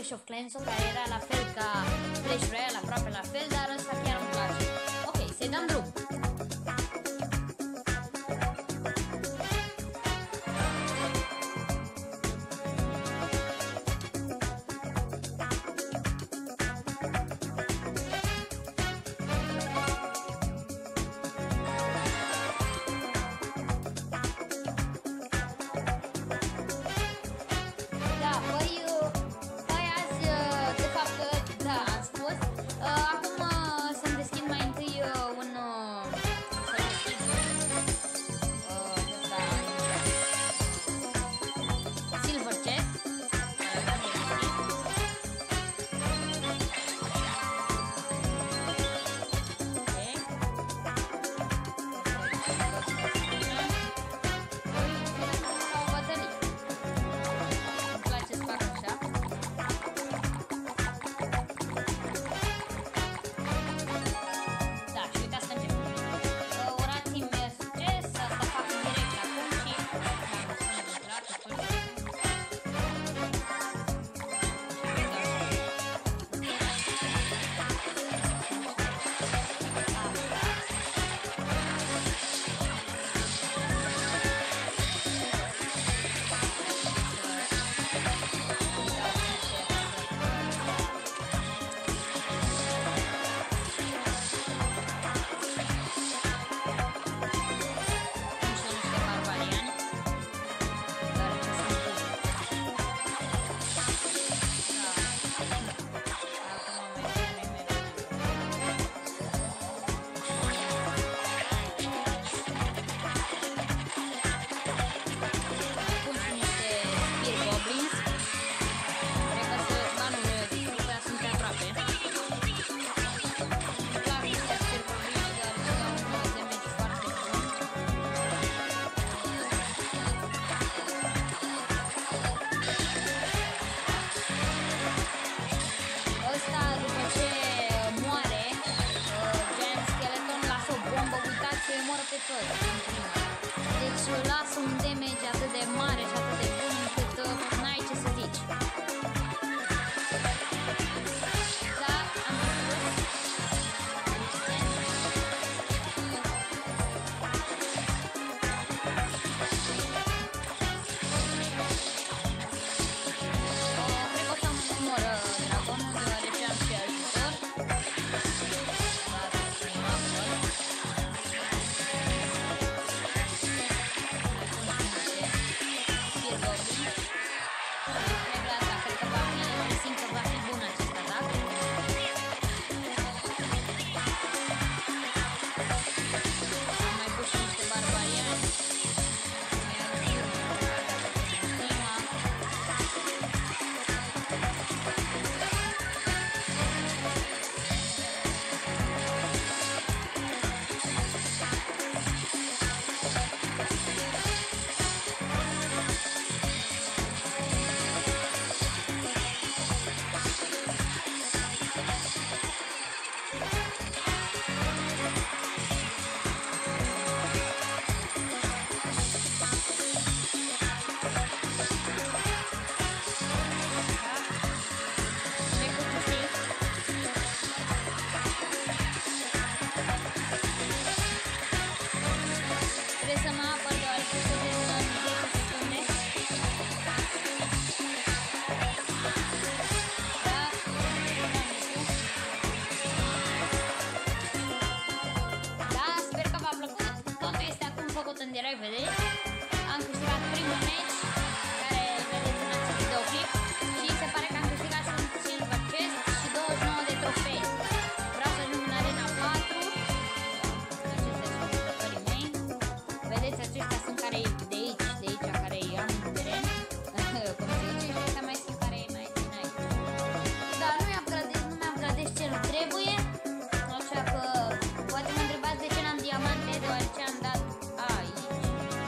Clash of Clans-ul, care era la fel ca Clash Royale, aproape la fel, dar ăsta chiar îmi place. Ok, să-i dăm drum. Deci lasă un damage atât de mare și atât de bun încât n-ai ce să zici. Da, am spus. Cred că o să-mi omor dragonul, deoarece am și ajutor. În direct, vedeți? Am câștigat primul match care vedeți în acest videoclip și se pare că am câștigat și un silver chest și 29 de trofei. Vreau să ajung în arena 4. Acestea sunt jucătorii mei. Vedeți, aceștia sunt care de aici care am în teren. Cum se zice, și ăștia mai sunt care mai din aici. Dar nu mi-am gradez ce nu trebuie. Așa că poate mă întrebați de ce n-am diamante, deoarece am dat aici.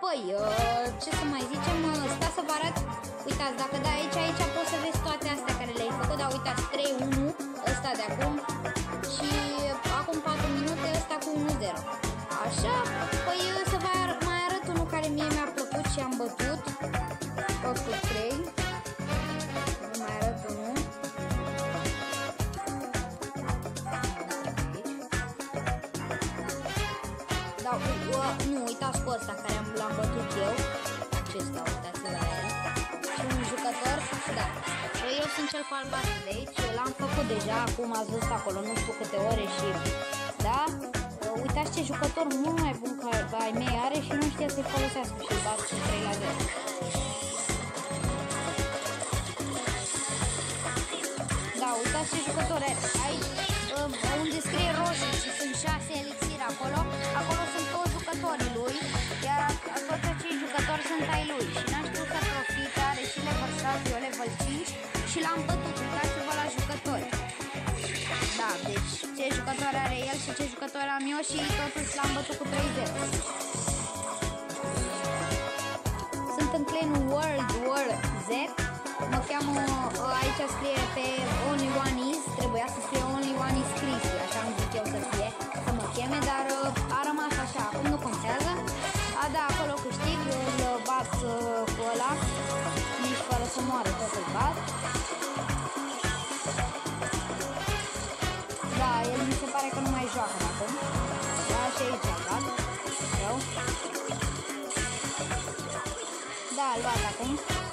apoi, ce să mai zicem, sta să vă arăt, uitați, dacă da aici poți să vezi toate astea care le-ai făcut, dar uitați, 3-1, ăsta de acum, și acum 4 minute, ăsta cu 1-0. Așa, păi să vă mai arăt unul care mie mi-a plăcut și am bătut, tot cu 3, vă mai arăt unul. Da, nu, uitați cu ăsta care l-am bătut eu. Acesta, uitați-vă la el. Și un jucător, da. Eu sunt cel cu albastru de aici, l-am făcut deja, acum ați văzut acolo, nu știu câte ore și... Da? Uitați ce jucător mult mai bun ca ai mei are și nu știe să-i folosească și îl bat cu 3-0. Da, uitați ce jucător are. Aici, unde scrie roșu și sunt 6 elixiri acolo sunt toți jucătorii lui, iar toți acei jucători sunt ai lui și n-am știut să profite, are și level 6, eu level 5 și l-am bătut, uitați-vă la jucători. Da, deci ce jucători are el și ce jucători am eu și totuși l-am bătut cu 3-0. Sunt în clanul World War Z, mă cheamă, aici scrie pe Only One Is, trebuia să scrie Only One Is Cristi, așa am zis eu să fie, să mă cheme, dar a rămas așa, acum nu contează. A, da, acolo câștig, îl bat cu ăla, nici fără să moară tot îl bat. Da, el mi se pare că nu mai joacă acum, da, și aici l-a bat, eu. Da, îl bat acum.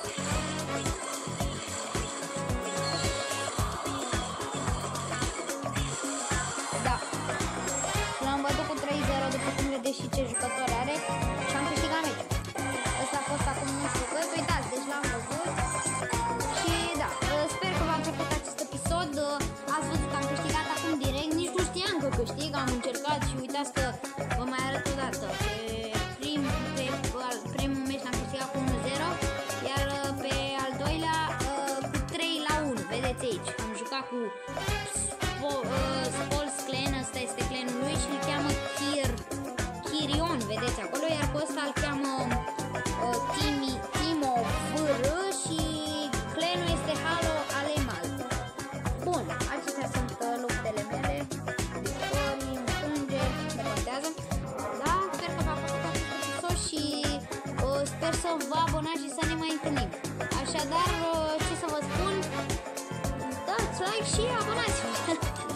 Și ce jucător are și am câștigat meciul. Ăsta a fost acum nu știu cât, uitați, deci l-am văzut și da, sper că v-a plăcut acest episod. Ați văzut că am câștigat acum direct, nici nu știam că câștig, am încercat și uitați că vă mai arăt o dată. Pe primul meci l-am câștigat cu 1-0, iar pe al doilea cu 3-1, vedeți aici, am jucat cu Spol's Clan, ăsta este clanul lui și îl cheamă Kirion, vedeți acolo, iar pe ăsta îl cheamă Timo VR și clanul este Halo Alemal. Bun, acestea sunt luptele mele, victorii, înfrângeri, ne contează. Da, sper că v-a plăcut acest episod și sper să vă abonați și să ne mai întâlnim. Așadar, ce să vă spun, dați like și abonați-vă!